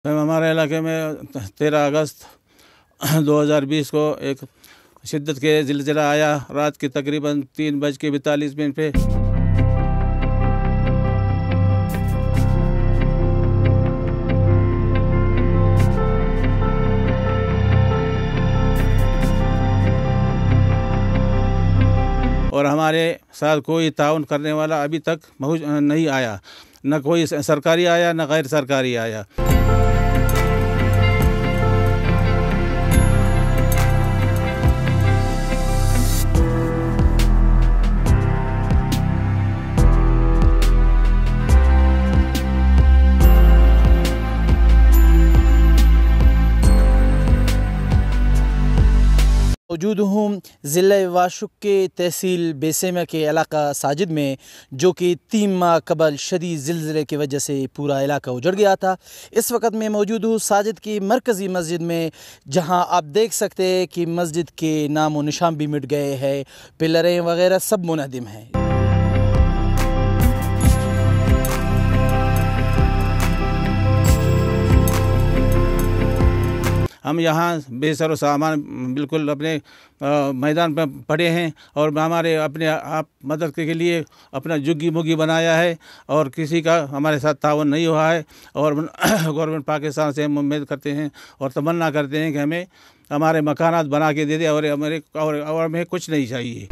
हमारे इलाके में 13 अगस्त 2020 को एक शिद्दत के ज़िलज़िला आया। रात की तकरीबन 3:42 पे और हमारे साथ कोई ताउन करने वाला अभी तक नहीं आया, न कोई सरकारी आया न गैर सरकारी आया। मौजूद हूँ ज़िला वाशुक के तहसील बेसेमा के इलाका साजिद में, जो कि 3 माह कबल शदीद ज़िलज़िले की वजह से पूरा इलाका उजड़ गया था। इस वक्त मैं मौजूद हूँ साजिद की मरकज़ी मस्जिद में, जहाँ आप देख सकते हैं कि मस्जिद के नाम व निशान भी मिट गए हैं, पिलरें वगैरह सब मुनहदिम हैं। हम यहाँ बेसर सामान बिल्कुल अपने मैदान पर पड़े हैं और हमारे अपने आप मदद के लिए अपना जुग्गी मुग्गी बनाया है और किसी का हमारे साथ तावन नहीं हुआ है। और गवर्नमेंट पाकिस्तान से हम उम्मीद करते हैं और तमन्ना करते हैं कि हमें हमारे मकानात बना के दे दे और हमें कुछ नहीं चाहिए।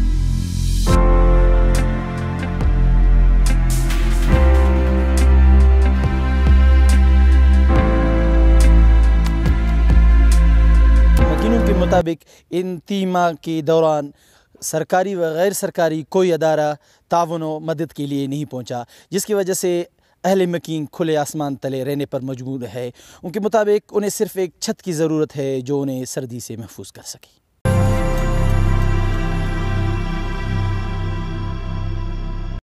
के मुताबिक इन 3 माह के दौरान सरकारी व गैर सरकारी कोई अदारा तावन व मदद के लिए नहीं पहुंचा, जिसकी वजह से अहले मकीन खुले आसमान तले रहने पर मजबूर है। उनके मुताबिक उन्हें सिर्फ़ एक छत की ज़रूरत है जो उन्हें सर्दी से महफूज कर सके।